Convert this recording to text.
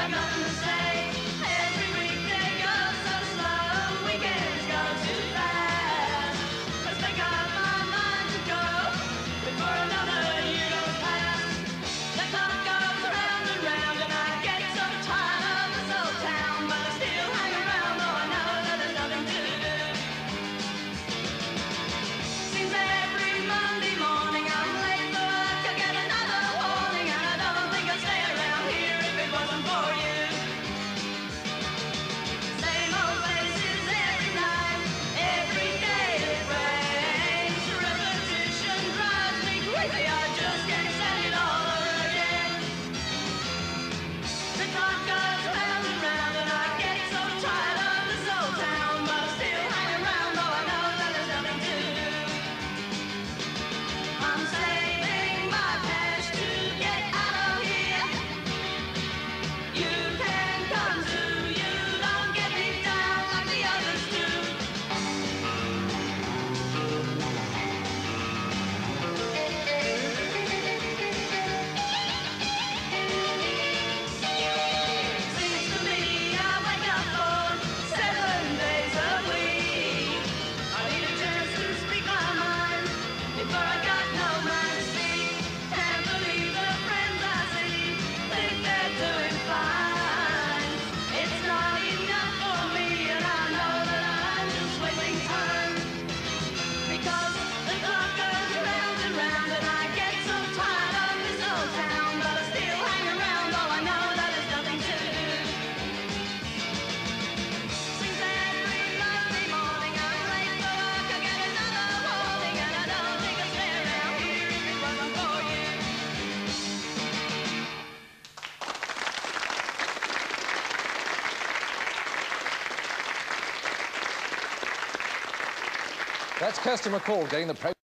got nothing to say. Every weekday goes so slow, weekends go too fast. Let's make up our mind to go before another year goes past. The clock goes round and round, and I get so tired of this old town, but I still hang around, though I know that there's nothing to do. Seems every Monday morning I'm late for work, I get another warning, and I don't think I'd stay around here if it wasn't for you. Same old faces every night, every day it rains. Repetition drives me crazy, I just can't stand it all over again. The clock goes round and round, and I get so tired of this old town, but I still hang around, though I know that there's nothing to do. I'm saving my cash to get out of here. You can come too, you don't get me down like the others do. Seems to me I wake up bored 7 days a week. I need a chance to speak my mind before I got no man to see. Can't believe the friends I see think they're doing fine. It's not enough for me, and I know that I'm just wasting time, because the clock goes round and round, and I get so tired of this old town, but I still hang around, though I know that there's nothing to do. Seems every Monday morning I'm late for work, I get another warning, and I don't think I'd stay around here if it wasn't for you. That's Kirsty MacColl getting the